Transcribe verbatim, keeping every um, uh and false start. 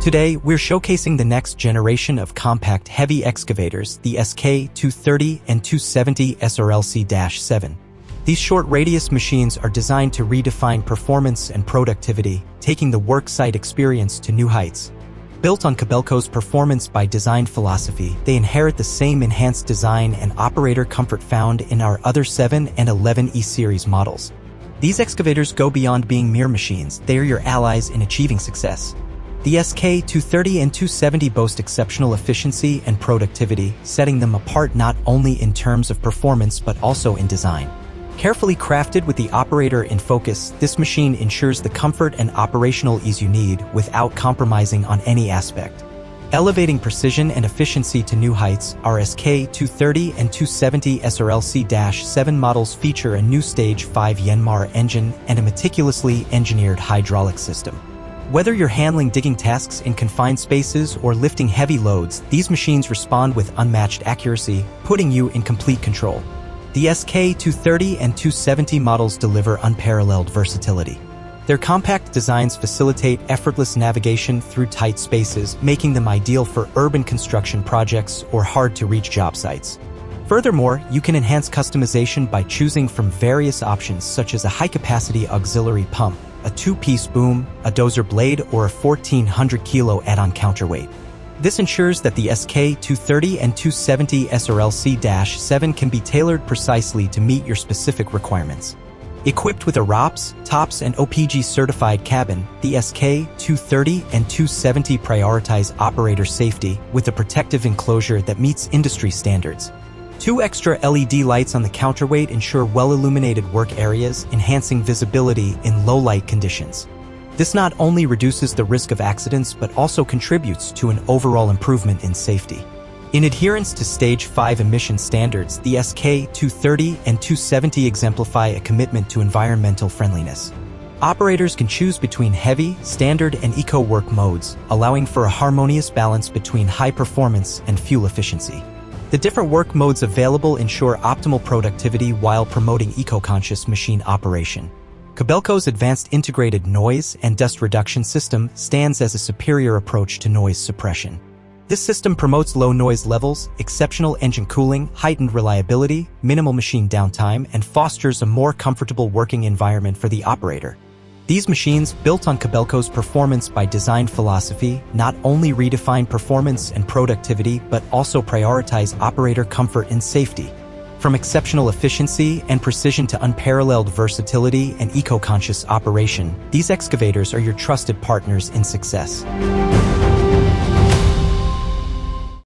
Today, we're showcasing the next generation of compact heavy excavators, the S K two thirty and two seventy S R L C seven. These short radius machines are designed to redefine performance and productivity, taking the worksite experience to new heights. Built on Kobelco's performance by design philosophy, they inherit the same enhanced design and operator comfort found in our other seven and eleven E series models. These excavators go beyond being mere machines, they are your allies in achieving success. The S K two thirty and two seventy boast exceptional efficiency and productivity, setting them apart not only in terms of performance but also in design. Carefully crafted with the operator in focus, this machine ensures the comfort and operational ease you need without compromising on any aspect. Elevating precision and efficiency to new heights, our S K two thirty and two seventy S R L C seven models feature a new Stage five Yanmar engine and a meticulously engineered hydraulic system. Whether you're handling digging tasks in confined spaces or lifting heavy loads, these machines respond with unmatched accuracy, putting you in complete control. The S K two thirty and two seventy models deliver unparalleled versatility. Their compact designs facilitate effortless navigation through tight spaces, making them ideal for urban construction projects or hard-to-reach job sites. Furthermore, you can enhance customization by choosing from various options such as a high-capacity auxiliary pump, a two-piece boom, a dozer blade, or a fourteen hundred kilo add-on counterweight. This ensures that the S K two thirty and two seventy S R L C seven can be tailored precisely to meet your specific requirements. Equipped with a R O P S, TOPS, and O P G-certified cabin, the S K two thirty and two seventy prioritize operator safety with a protective enclosure that meets industry standards. Two extra L E D lights on the counterweight ensure well-illuminated work areas, enhancing visibility in low-light conditions. This not only reduces the risk of accidents but also contributes to an overall improvement in safety. In adherence to Stage five emission standards, the S K two thirty and two seventy exemplify a commitment to environmental friendliness. Operators can choose between heavy, standard, and eco-work modes, allowing for a harmonious balance between high performance and fuel efficiency. The different work modes available ensure optimal productivity while promoting eco-conscious machine operation. Kobelco's advanced integrated noise and dust reduction system stands as a superior approach to noise suppression. This system promotes low noise levels, exceptional engine cooling, heightened reliability, minimal machine downtime, and fosters a more comfortable working environment for the operator. These machines, built on Kobelco's performance by design philosophy, not only redefine performance and productivity but also prioritize operator comfort and safety. From exceptional efficiency and precision to unparalleled versatility and eco-conscious operation, these excavators are your trusted partners in success.